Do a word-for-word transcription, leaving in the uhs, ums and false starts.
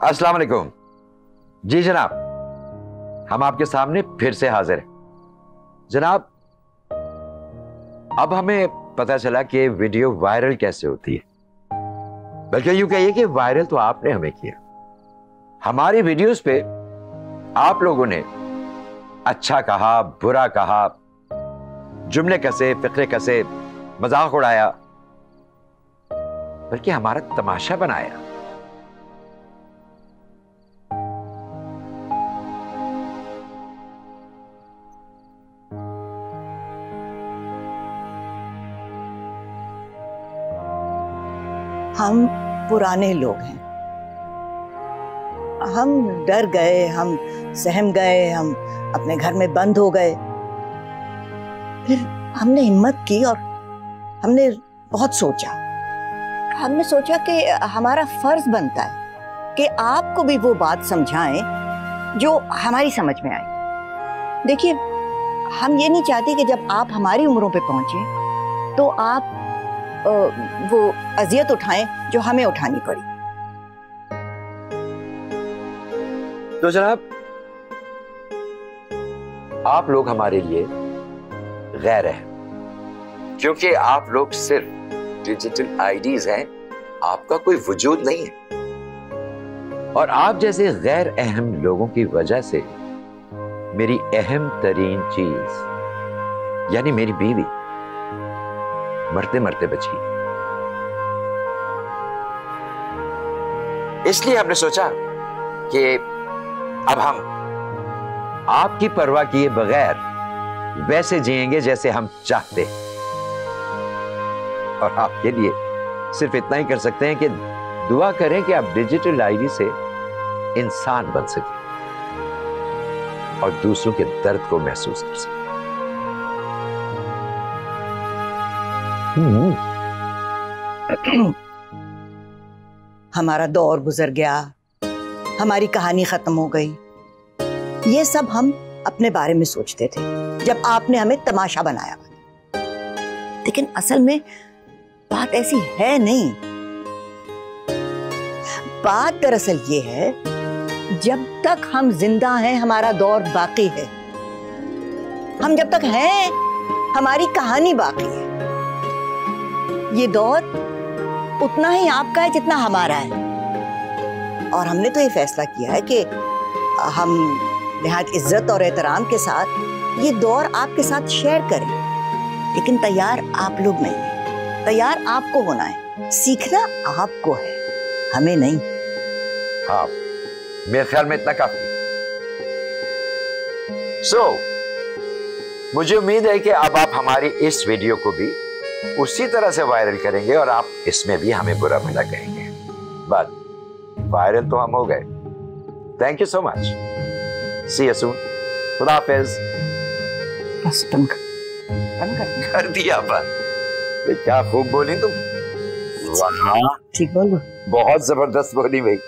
अस्सलाम वालेकुम। जी जनाब, हम आपके सामने फिर से हाजिर हैं। जनाब, अब हमें पता चला कि वीडियो वायरल कैसे होती है, बल्कि यूं कहिए कि वायरल तो आपने हमें किया। हमारी वीडियोस पे आप लोगों ने अच्छा कहा, बुरा कहा, जुमले कसे, फिक्रे कसे, मजाक उड़ाया, बल्कि हमारा तमाशा बनाया। हम पुराने लोग हैं, हम डर गए, हम सहम गए, हम अपने घर में बंद हो गए। फिर हमने हिम्मत की और हमने बहुत सोचा। हमने सोचा कि हमारा फर्ज बनता है कि आपको भी वो बात समझाएं जो हमारी समझ में आए। देखिए, हम ये नहीं चाहते कि जब आप हमारी उम्रों पे पहुंचे तो आप आ, वो अजियत उठाएं जो हमें उठानी पड़ी। तो जनाब, आप लोग हमारे लिए गैर हैं, क्योंकि आप लोग सिर्फ डिजिटल आईडीज हैं, आपका कोई वजूद नहीं है। और आप जैसे गैर अहम लोगों की वजह से मेरी अहम तरीन चीज यानी मेरी बीवी मरते मरते बची। इसलिए हमने सोचा कि अब हम आपकी परवाह किए बगैर वैसे जिएंगे जैसे हम चाहते हैं, और आपके लिए सिर्फ इतना ही कर सकते हैं कि दुआ करें कि आप डिजिटल आईडी से इंसान बन सके और दूसरों के दर्द को महसूस कर सके। हमारा दौर गुजर गया, हमारी कहानी खत्म हो गई। ये सब हम अपने बारे में सोचते थे जब आपने हमें तमाशा बनाया, लेकिन असल में बात ऐसी है नहीं। बात दरअसल ये है, जब तक हम जिंदा हैं हमारा दौर बाकी है। हम जब तक हैं हमारी कहानी बाकी है। ये दौर उतना ही आपका है जितना हमारा है, और हमने तो ये फैसला किया है कि हम निहायत इज्जत और एहतराम के साथ ये दौर आपके साथ शेयर करें। लेकिन तैयार आप लोग नहीं हैं। तैयार आपको होना है, सीखना आपको है, हमें नहीं। हाँ, मेरे ख्याल में इतना काफी। सो so, मुझे उम्मीद है कि अब आप हमारी इस वीडियो को भी उसी तरह से वायरल करेंगे और आप इसमें भी हमें बुरा भला कहेंगे। बट वायरल तो हम हो गए। Thank you so much. See you soon. खुदा हाफिज। बस तुम कर, कर दिया बंद। क्या खूब बोली तुम। वाह, ठीक बोलो। बहुत जबरदस्त बोली भाई।